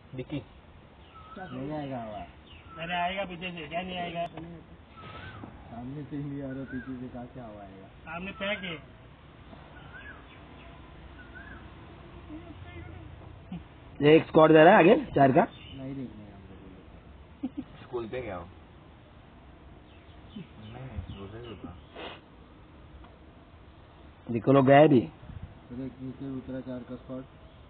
Dicky नहीं आएगा आवाज। अरे आएगा पीछे से, क्या नहीं आएगा? सामने से ही आ रहा, पीछे से कहाँ से हवा आएगा? सामने पैक है। ये एक स्क्वाड जा रहा है आगे 4 का। नहीं देखने हम लोग। स्कूल पे क्या हो? नहीं स्कूल पे रुका। देखो लोग गए भी। एक नीचे उतरा 4 का स्क्वाड।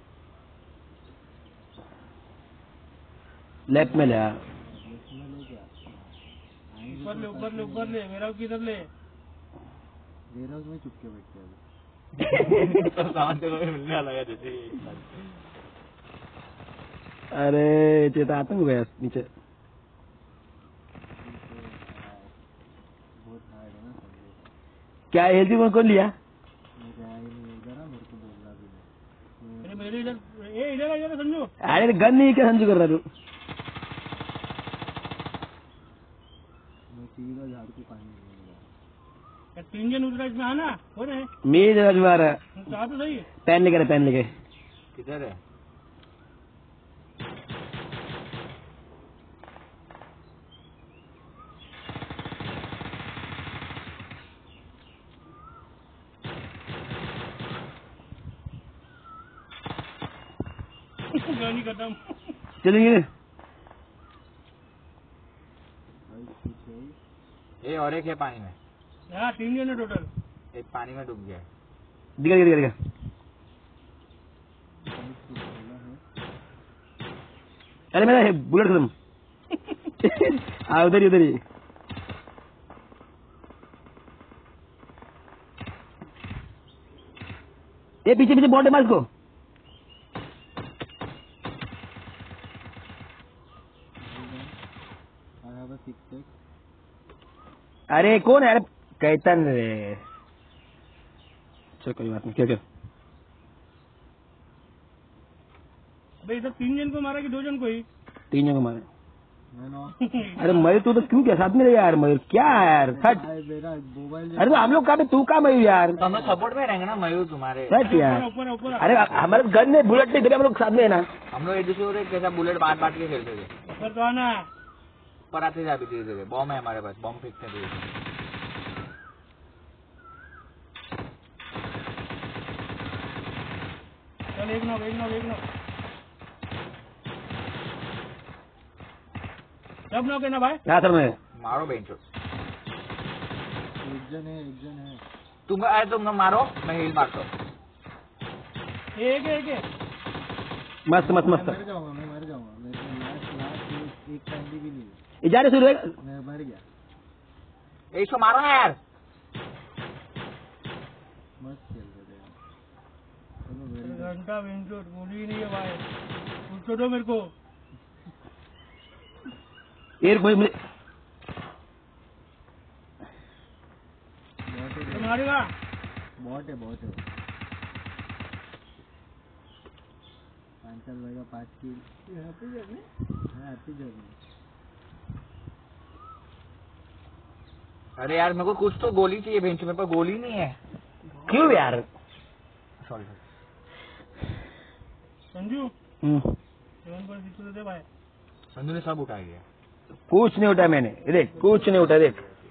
लेफ्ट में ले आ। लेफ्ट में ले क्या? ऊपर ले मेरा किधर ले? वेयरहाउस में चुपके बैठते हैं तो सामान तो मिलने वाला है जैसे। अरे चेता आतंक गया नीचे। बहुत हार्ड है ना समझे। क्या हेल्थी वन कौन लिया? मुझे आया ही नहीं इधर, मेरे को बोलना भी नहीं। अरे मेरे इधर, ये इधर आ जा संजू। अरे गन नहीं क्या संजू कर रहा तू? मैं सीधा झाड़ को पानी नहीं 3 जन उतरा इसमें आना हो रहे। मेज रजवार चाह तो सही। पेन लेकर किधर है? नहीं खत्म। चलेंगे। ये और एक है पानी में। यहाँ 3 जन है टोटल। एक पानी में डूब गया है। दिखा अरे मेरा बुलेट खत्म। हाँ उधर ही ये पीछे बॉट है मार को। अरे कौन है? अरे कैतन रे। चल कोई बात नहीं। क्या अबे इधर 3 जन को मारा कि 2 जन को ही? 3 जन को मारे। अरे मयूर तू तो क्यों क्या साथ में रहे यार? मयूर क्या यार हट। अरे तो हम लोग कहा तू का मयूर यार? तो हम लोग सपोर्ट में रहेंगे ना मयूर तुम्हारे। हट यार। ऊपर। अरे हमारे गन में बुलेट नहीं, हम लोग साथ में है ना। हम लोग एक दूसरे को कैसा बुलेट बांट के खेलते थे। ऊपर तो आना। पर आते थे अभी धीरे बॉम्ब है हमारे पास, बॉम्ब फेंकते थे। चल एक नॉक। सब नॉक है ना भाई? क्या सर में मारो बेंचो। एक जन है। तुम मारो, मैं हील मारता हूँ। एक मस्त मैं मर जाऊंगा। मेरे को लास्ट एक कैंडी भी नहीं है। जाने शुरू मैं मर गया। इसको मारो ना यार। मस्त खेल रहे थे। घंटा बेंचो गोली नहीं है भाई। पूछ दो मेरे को। मारेगा। बहुत है पंचल भाई का 5 किल। Happy journey. अरे यार मेरे को कुछ तो गोली चाहिए बेंच, मेरे पास गोली नहीं है। क्यों यार? सॉरी संजू 7.6 दे भाई। संजू ने सब उठा लिया। कुछ नहीं उठा मैंने। देख कुछ नहीं उठा। देख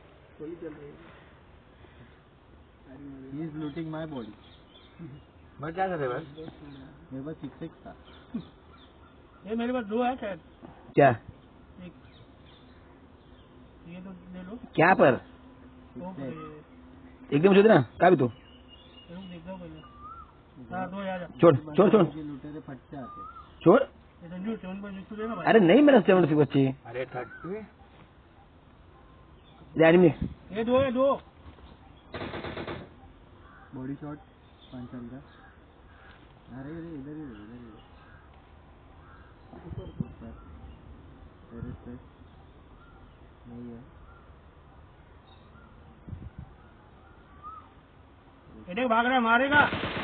He is looting my body. मैं क्या कर रहे बस? मेरे पास 6x था। ये मेरे पास 2 है शायद। क्या? एक ये तो ले लो। क्या पर? एकदम सोच ना का भी तो देखो पहले। हाँ 2 आ जा। छोड़ लुटेरे फटते आते। छोड़। संजू 7.6 देना भाई। अरे नहीं मेरा 7.6 बच्ची। अरे 30 एनिमी। ये 2 है 2। बॉडी शॉट पंचल का। अरे इधर ही ऊपर टेरेस पे नहीं है। ये भाग रहा है, मारेगा।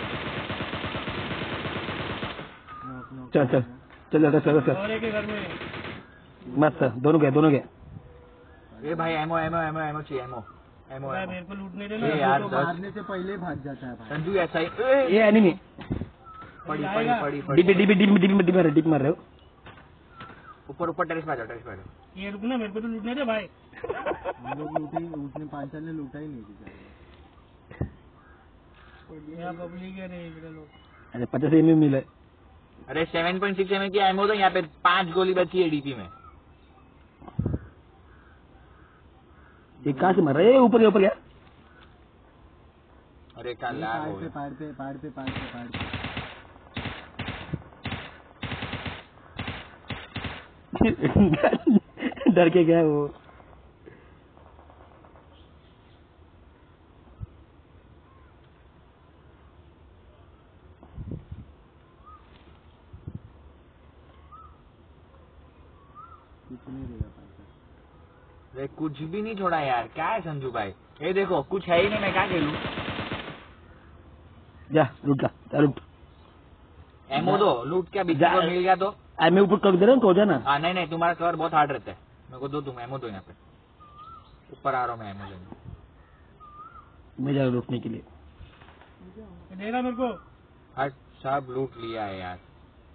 चल और एक घर में मस्त दोनों गए। ये भाई एमो चाहिए। मेरे को लूटने देना यार। तो मारने से पहले भाग जाता है भाई। संजू ऐसा ही। ये एनिमी पड़ी डीपी मार रहे हो। ऊपर ऊपर टेरेस पे आ जाओ, टेरेस पे आ जाओ। ये रुकना, मेरे को तो लूटने दे भाई। हम लोग लूटे, उसने पांचल ने लूटा ही नहीं बेचारे। यहाँ पब्लिक है रे इधर लोग। अरे 50 एमएम मिले। अरे 7.6 एमएम की एमो तो यहाँ पे 5 गोली बची है डीपी में। ये कहाँ से मर रहा है? ऊपर ऊपर गया। अरे क्या लैग हो गया। पहाड़ पे डर के गया वो। कुछ नहीं देगा पांचल। अरे कुछ भी नहीं छोड़ा यार, क्या है संजू भाई? ये देखो कुछ है ही नहीं, मैं क्या खेलूं? जा लूट ला, लूट। एमो दो, लूट क्या बीच को मिल गया तो? मैं ऊपर कर दे रहा हूँ तो हो जाना। हाँ नहीं, तुम्हारा कवर बहुत हार्ड रहता है। मेरे को दो, तुम एमो दो यहाँ पे। ऊपर आ रहा हूँ मैं एमो लेने। मैं जा रहा हूँ लूटने के लिए। देना मेरे को। हट, सब लूट लिया है यार।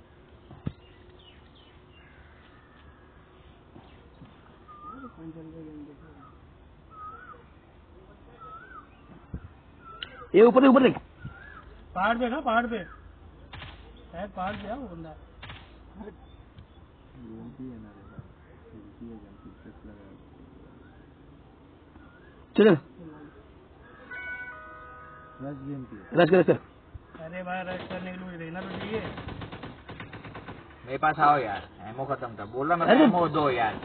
ये ऊपर देख। पहाड़ पे ना, पहाड़ पे शायद, पहाड़ पे है वो बंदा। चलो रश कर। अरे भाई रश करने के लिए रहना तो चाहिए। मेरे पास आओ यार, एमो खत्म था। बोल रहा मैं अरे एमो दो यार।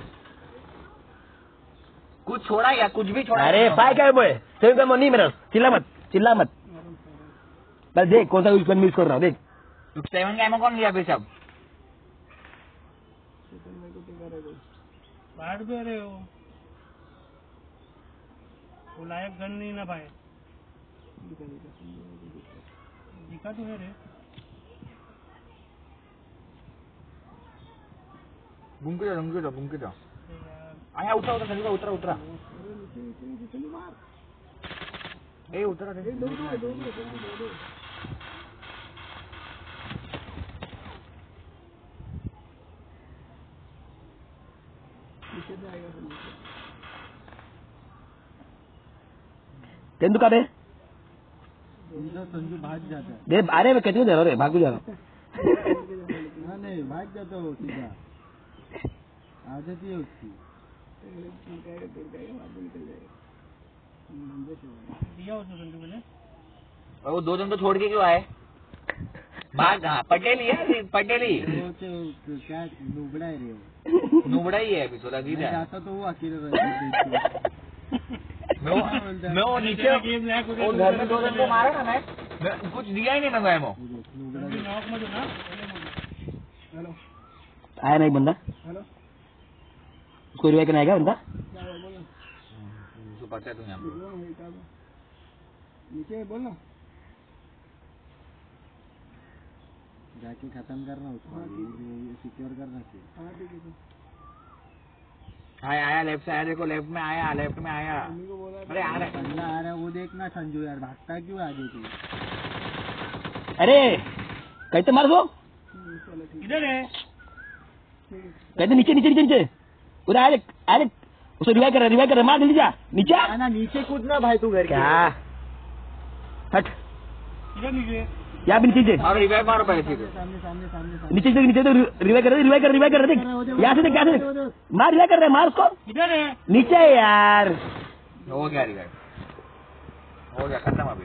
कुछ छोड़ा यार, कुछ भी छोड़ा। अरे फाइव क्या है? सेवन का नहीं मेरा। चिल्ला मत। बस देख कौन सा मिस कर रहा हूँ, देख। तो 7 का एमो कौन लिया फिर सब? पहाड़ पे रहे हो, वो लायक गन नहीं ना पाए। दिखा तो है रे। घूम के जाओ। आया उतरा संजू का, उतरा। ए उतरा रे। तेंदु का दे। संजू भाग जाता है। दे अरे मैं कहती जा रहा हूँ, भाग जा रहा हूँ। हाँ नहीं, भाग जाता हो सीधा। आदत ही है उसकी। दिया उसने संजू को ने। और वो 2 जन तो छोड़ के क्यों आए? भाग। हाँ पटेली है, पटेली। वो तो क्या नुबड़ा है रे। नुबड़ा ही है अभी तो, लगी मैं है। जाता तो वो अकेले रहता। मैं वो नीचे वो घर में 2 जन को मारा ना, मैं कुछ दिया ही नहीं मैं एमो। नॉक मत ना। हेलो आया नहीं बंदा। हेलो, उसको रिवाइव करना आएगा बंदा। तो पता है तुम्हें नीचे बोल ना। जाके खत्म करना उसको, सिक्योर करना चाहिए। आया लेफ्ट से आया, देखो लेफ्ट में आया। अरे आ रहा है। बंदा आ रहा है वो देखना संजू यार, भागता क्यों आगे तू? अरे कहते मार दो। इधर है। कहते नीचे। पूरा आरे उसको रिवाइव कर रहा, मार जल्दी जा नीचे। ना नीचे कूदना भाई तू घर क्या हट इधर नीचे। यहाँ भी नीचे और रिवाइव मारो पहले सीधे। सामने। नीचे तो रिवाइव कर देख। यहाँ से देख, यहाँ से देख। मार रिवाइव कर रहा है, मार उसको। इधर है। नीचे है यार। हो गया रिवाइव, हो गया खत्म अभी।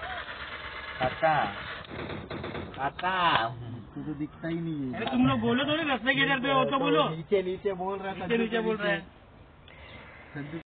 खत्म। तू तो दिखता ही नहीं है। अरे तुम लोग बोलो तो नहीं, रास्ते के इधर पे हो तो बोलो। नीचे बोल रहा है। नीचे बोल रहा है। संजू